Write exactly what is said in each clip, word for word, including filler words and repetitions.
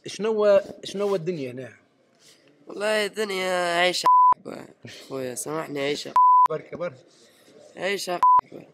شنو شنو الدنيا هنا؟ والله الدنيا عيشة خويا سامحني عيشة بركة بركة عيشة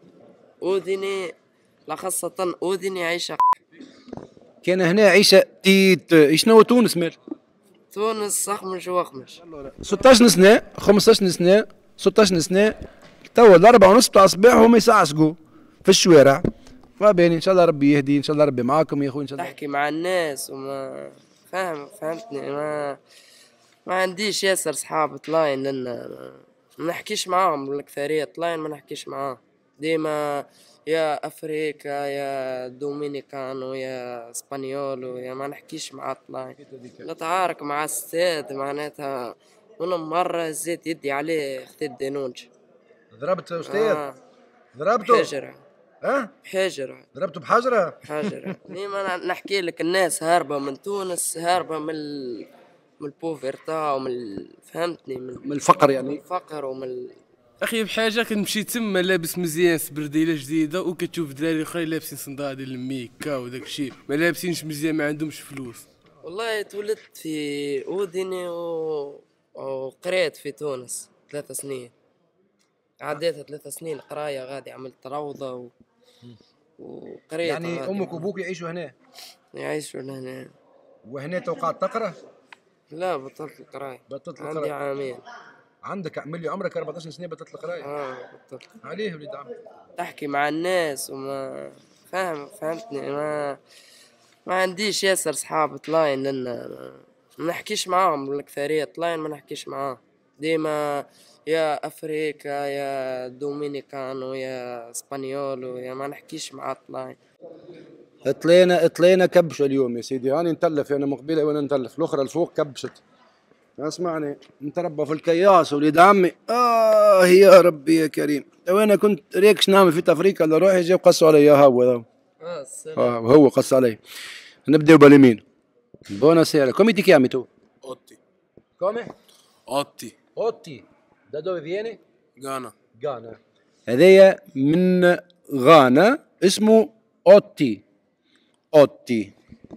أوديني لا خاصة أوديني عيشة. كان هنا عيشة تيت شنو تونس مال؟ تونس أخمش وأخمش ستة عشر سنة خمسة عشر سنة ستة عشر سنة توا الأربعة ونص تاع الصباح هما يسعسقوا في الشوارع. فبين ان شاء الله ربي يهدي، ان شاء الله ربي معاكم يا اخوي ان شاء الله. تحكي مع الناس وما فاهم فهمتني، ما ما عنديش ياسر صحاب طلاين لان ما نحكيش معاهم، الاكثريه طلاين ما نحكيش معاهم ديما، يا افريكا يا دومينيكانو يا اسبانيولو يا ما نحكيش مع طلاين. نتعارك مع السيد معناتها من مرة زيت يدي عليه خذيت دينونج. ضربت استاذ؟ آه. ضربته؟ حجرة. ها؟ حجرة. ضربته بحجرة؟ حجرة. ديما نحكي لك الناس هاربة من تونس، هاربة من ال... من البوفرتا ومن ال... فهمتني، من... من الفقر يعني. من الفقر ومن ال... اخي بحاجه كنمشي تما لابس مزيان سبرديله جديده وكتشوف دراري اخرين لابسين صندادي الميكا وداك الشيء ما لابسينش مزيان، ما عندهمش فلوس. والله تولدت في اوديني و... وقريت في تونس ثلاث سنين، عديت ثلاث سنين قرايه غادي، عملت روضه و... وقريت. يعني امك وابوك يعيشوا هنا؟ يعيشوا هنا. وهنا توقعت تقرا؟ لا بطلت القرايه. بطلت القرايه؟ عندي عامين. عندك ملي عمرك أربعة عشر سنه بطلت القرايه؟ اه بطلت. عليه وليد عم تحكي مع الناس وما فاهم فهمتني، ما ما عنديش ياسر صحاب طلاين لان ما نحكيش معاهم، الاكثريه طلاين ما نحكيش معاهم ديما، يا افريكا يا دومينيكانو يا اسبانيولو يا ما نحكيش مع طلاين. طلينا طلينا كبشه اليوم يا سيدي، هاني نتلف انا مقبله وانا نتلف، الاخرى الفوق كبشت. اسمعني نتربى في الكياس وليد عمي، اه يا ربي يا كريم. لو انا كنت ريكش نعمل في افريقيا اللي روحي جاي قصوا علي هو اه اه هو قص علي. نبداو باليمين. بونا سيرا كومي تي chiami tu؟ اوتي. كومي؟ اوتي. اوتي. دا dove vieni؟ غانا. غانا. هذايا من غانا اسمه اوتي. اوتي.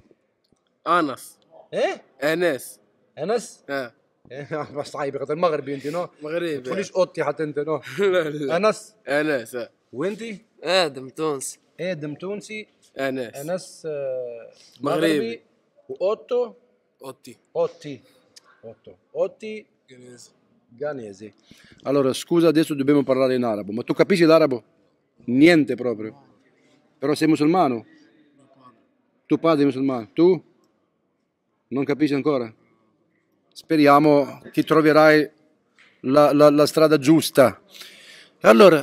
انس. ايه؟ انس. انس؟ اه بس صعيب خاطر المغربي انت نو؟ مغربي. ما تقوليش اوتي حتى انت نو؟ لا لا انس؟ انس. اه وانتي؟ ادم تونسي. ادم تونسي. انس. انس آه مغربي. مغربي. واوتو؟ اوتي. اوتي. اوتو. اوتي غانيزي. Ghanese. Allora, scusa, adesso dobbiamo parlare in arabo. Ma tu capisci l'arabo? Niente proprio. Però sei musulmano? Tuo padre è musulmano? Tu? Non capisci ancora? Speriamo che troverai la, la, la strada giusta. Allora,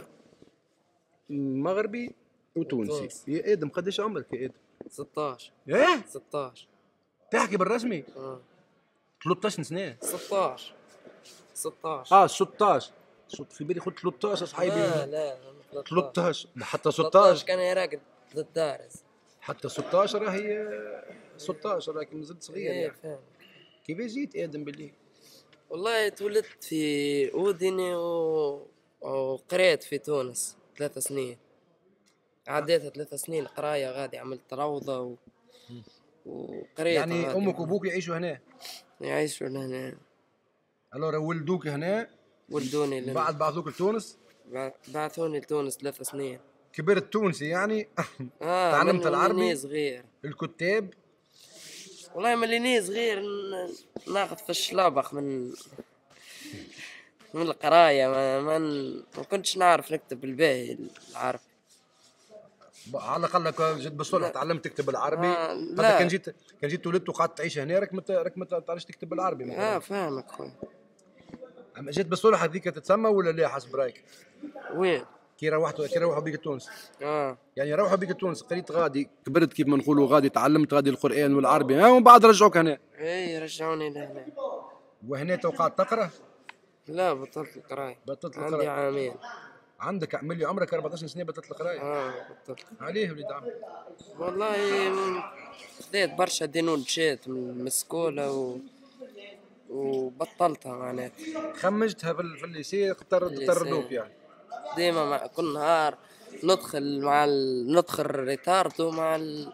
مغربي وتونسي. يا ادم قديش عمرك يا ادم؟ ستطاش. ايه؟ ستطاش. تحكي بالرسمي؟ اه ثلاثة عشر سنة. ستطاش. ستطاش. اه ستة عشر. في بالي قلت ثلاثة عشر صحيبي. لا لا ثلاثة عشر حتى ستة ستطاش عشر كان يراقد للدارس. حتى ستة عشر راهي ستة عشر لكن مازلت صغير ايه يعني. فاهم. كيف جيت ادم باللي؟ والله تولدت في اوديني و... وقريت في تونس ثلاث سنين، عديت ثلاث سنين قرايه غادي، عملت روضه و... وقريت. يعني غادي. امك وابوك يعيشوا هنا؟ يعيشوا هنا. الورا ولدوك هنا؟ ولدوني لنا. بعد بعثوك لتونس؟ بعثوني لتونس ثلاث سنين. كبرت تونسي يعني؟ اه تعلمت العربي؟ صغير. الكتاب؟ والله مليني صغير ن... ناخذ في الشلابخ من من القرايه، ما ما, ن... ما كنتش نعرف نكتب الباهي العربي. على الاقل جيت بالصلح تعلمت تكتب العربي. آه لا كان جيت كان جيت ولدت وقعدت تعيش هنا راك مت... راك ما تعرفش تكتب بالعربي مثلا. اه فاهمك خويا. اما جيت بالصلح هذيك تتسمى ولا لا حسب رايك؟ وين؟ كي روحت كي روحوا بيك تونس. اه يعني روحوا بيك تونس قريت غادي كبرت كيف ما نقولوا غادي تعلمت غادي القرآن والعربي ها ومن بعد رجعوك هنا. اي رجعوني لهنا. وهنا توقعت تقرا؟ لا بطلت القراية. بطلت عندي القراية. عامين. عندك ملي عمرك أربعة عشر سنة بطلت القراية؟ اه بطلت. عليه وليد عم والله خذيت برشا دينونشات من السكولة و... وبطلتها معناتها. خمجتها في, في الليسي طردوك يعني؟ ديما مع كل نهار ندخل مع ال... ندخل ريتاردو مع ال...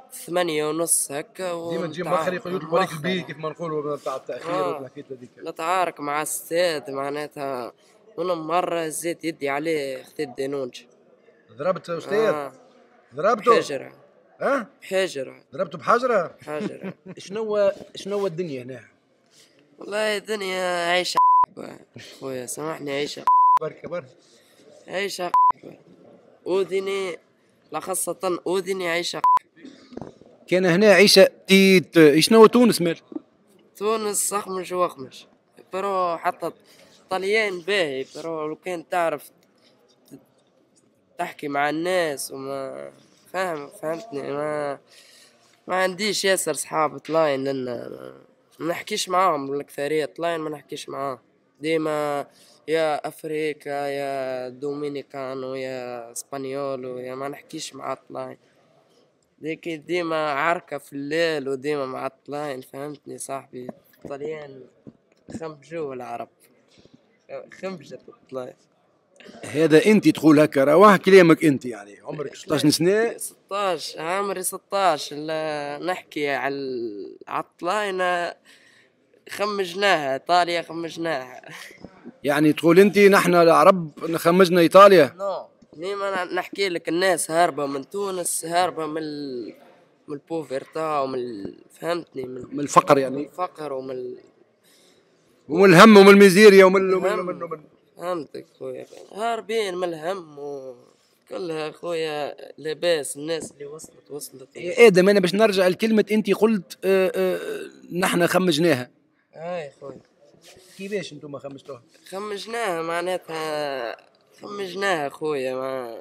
ثمانية ونص هكا. ديما تجي مؤخر يطلبوا عليك البي كيف ما نقولوا تاع التاخير والحكايات هذيك. نتعارك مع السيد معناتها، وانا مرة هزيت يدي عليه خذيت دينونج. ضربت استاذ؟ آه. ضربته؟ بحجرة. ها؟ بحجرة. ضربته بحجرة؟ بحجرة. شنو شنو الدنيا هنا؟ والله الدنيا عيشة خويا، سامحني، عيشة برك برك عيشة أوذني، لا خاصة أوذني عيشة. كان هنا عيشة تيت. شنو تونس مال؟ تونس أخمش وأخمش، برو حتى طليان باهي، برو لو كان تعرف تحكي مع الناس وما فاهم فهمتني. ما ما عنديش ياسر صحاب طلاين، لأن ما نحكيش معاهم الأكثرية طلاين، ما نحكيش معاهم ديما، يا أفريقيا يا دومينيكانو يا اسبانيولو، يا ما نحكيش مع طلاين. ديك ديما عركة في الليل وديما مع الطلاين، فهمتني صاحبي. الطليان خمجوا العرب، خمجت الطلاين. هذا انت تقول هكا، رواه كلامك انت، يعني عمرك ستة عشر سنة؟ ستة عشر، عمري ستة عشر. نحكي على الطلاينة خمجناها، ايطاليا خمجناها. يعني تقول انت نحن العرب خمجنا ايطاليا؟ نو ديما نحكي لك الناس هاربة من تونس، هاربة من ال... من البوفرتا ومن ال... فهمتني، من... من الفقر، يعني من الفقر ومن ال... ومن الهم ومن الميزيريا ومن الهم. من من فهمتك خويا، هاربين من الهم و... كلها خويا لاباس. الناس اللي وصلت وصلت. ادم انا باش نرجع لكلمة انت قلت اه اه نحن خمجناها. هاي خويا كيفاش انتم خمجتوها؟ خمجناها معناتها، خمجناها خويا. ما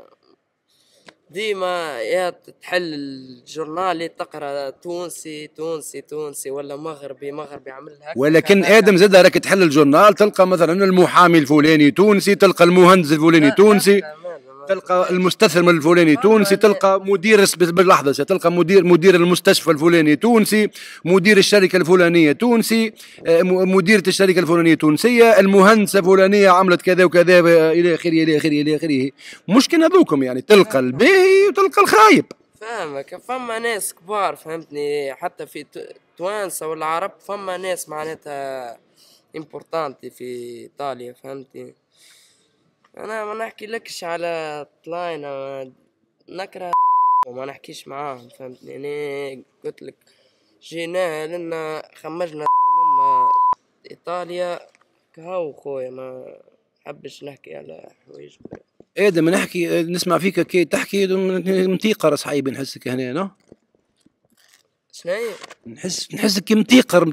ديما يا تحل الجورنال تقرا تونسي تونسي تونسي ولا مغربي مغربي، عملها. ولكن ادم زاد راك تحل الجورنال تلقى مثلا المحامي الفلاني تونسي، تلقى المهندس الفلاني تونسي، تلقى المستثمر الفلاني تونسي، تلقى مدير باللحظه تلقى مدير مدير المستشفى الفلاني تونسي، مدير الشركه الفلانيه تونسي، مديرة الشركه الفلانيه تونسيه، المهندسه الفلانيه عملت كذا وكذا الى اخره الى اخره الى اخره. مش كان هذوكم يعني، تلقى الباهي وتلقى الخايب. فاهمك، فما ناس كبار فهمتني، حتى في توانسه ولا عرب، فما ناس معناتها امبورتانتي في ايطاليا، فهمتني. انا ما نحكي لكش على طلاينة، نكره وما نحكيش معاهم، فهمتني. انا قلت لك جينا لنا خمجنا ماما ايطاليا كهو خويا، ما حبش نحكي على حوايج. ادم نحكي نسمع فيك كي تحكي متيقر صحيبي، نحسك هنا نو شناهي؟ نحس نحسك متيقر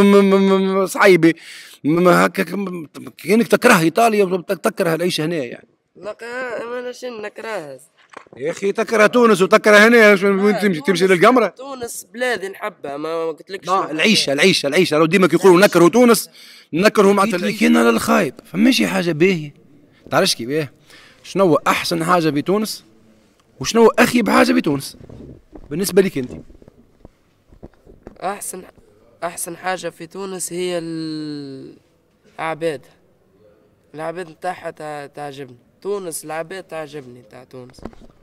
صحيبي هكا، كأنك تكره ايطاليا وتكره العيش هنا يعني. لا انا شنو نكرهها يا اخي، تكره تونس وتكره هنا، وين تمشي تمشي للقمره؟ تونس بلادي نحبها، ما قلتلكش. لا العيشه العيشه العيشه، لو ديما كيقولوا نكرهوا تونس نكرهوا معناتها العيشه. كاين للخايب، فماشي حاجه باهيه. تعرفش كيف باهي؟ شنو احسن حاجه في تونس وشنو اخيب حاجه في تونس بالنسبه لك انت؟ احسن احسن حاجه في تونس هي العباد، العباد نتاعها تعجبني. تونس العباد تعجبني تاع تونس.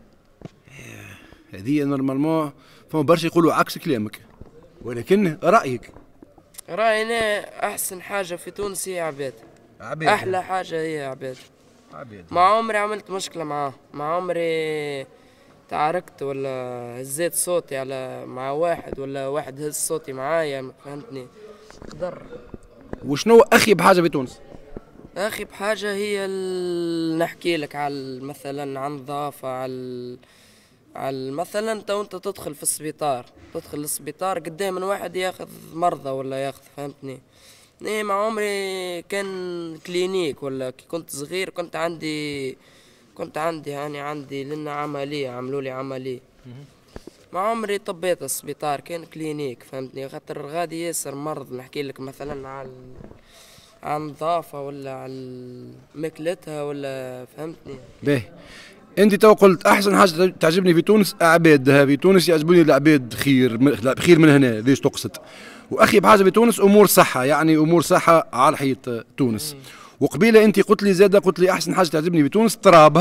هذه نورمالمون فما برشا يقولوا عكس كلامك، ولكن رايك؟ راينا احسن حاجه في تونس هي عباد. عباد احلى حاجه هي عباد. عباد. ما عمري عملت مشكله معاه، ما عمري تعاركت ولا هزيت صوتي على مع واحد ولا واحد هز صوتي معايا، فهمتني. قدر. وشنو اخيب حاجه في تونس؟ اخيب حاجه هي ال... نحكي لك على مثلا عن النظافه، على على مثلا انت وانت تدخل في السبيطار، تدخل للسبيطار قدام من واحد ياخذ مرضى ولا ياخذ، فهمتني. ايه ما عمري كان كلينيك ولا كي كنت صغير كنت عندي كنت عندي يعني عندي لنا عمليه، عملوا لي عمليه. ما عمري طبيت السبيطار، كان كلينيك، فهمتني. خاطر غادي ياسر مرض، نحكي لك مثلا على على النظافه ولا على ماكلتها ولا، فهمتني. باهي، انت تو قلت احسن حاجه تعجبني في تونس عبادها، في تونس يعجبوني العباد خير خير من هنا، ليش تقصد؟ واخيب حاجه في تونس امور صحه، يعني امور صحه على حيط تونس. وقبيله انت قلت لي زاده، قلت لي احسن حاجه تعجبني في تونس ترابها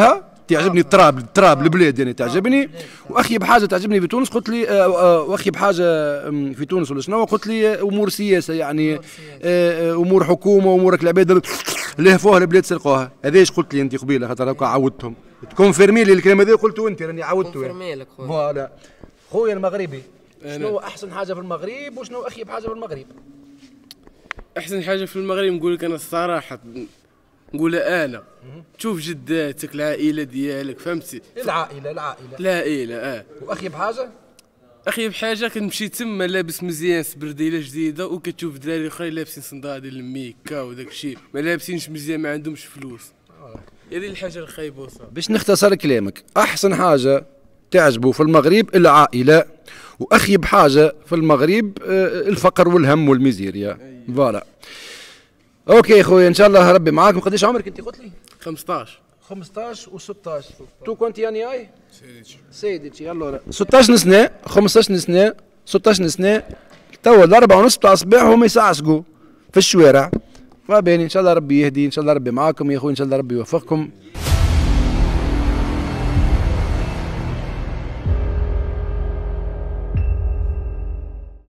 تعجبني التراب التراب البلاد يعني تعجبني. واخي بحاجه تعجبني في تونس قلت لي آه آه واخي بحاجه في تونس ولا شنو قلت لي امور سياسه يعني آه امور حكومه امورك العباد اللي لهفوها البلاد سرقوها. هذاش قلت لي انت قبيله خاطر هكا عودتهم تكونفيرمي لي الكلام هذا قلته انت راني عودته. كونفيرمي لك خويا. فوالا خويا المغربي شنو احسن حاجه في المغرب وشنو اخيب حاجه في المغرب؟ احسن حاجه في المغرب نقول لك انا الصراحه نقولها انا تشوف جداتك العائله ديالك فهمتي. العائله العائله العائله اه. واخيب حاجه اخي بحاجه كنمشي تما لابس مزيان سبرديله جديده وكتشوف دراري اخرين لابسين صندادي الميكا وداك الشيء ما لابسينش مزيان ما عندهمش فلوس. هذه الحاجه الخايبه وصافي. باش نختصر كلامك احسن حاجه تعجبه في المغرب العائله واخيب حاجه في المغرب الفقر والهم والميزيريا. فوالا اوكي خويا ان شاء الله ربي معاكم. قداش عمرك انت قلت لي؟ خمسطاش خمسطاش و16 تو كنت يعني اي سيدتي سيدتي يلا ستطاش سنه خمسطاش سنه ستطاش سنه توا الأربعة ونص بتاع الصباح هما يسعسقوا في الشوارع. فباني ان شاء الله ربي يهدي ان شاء الله ربي معاكم يا اخوي ان شاء الله ربي يوفقكم.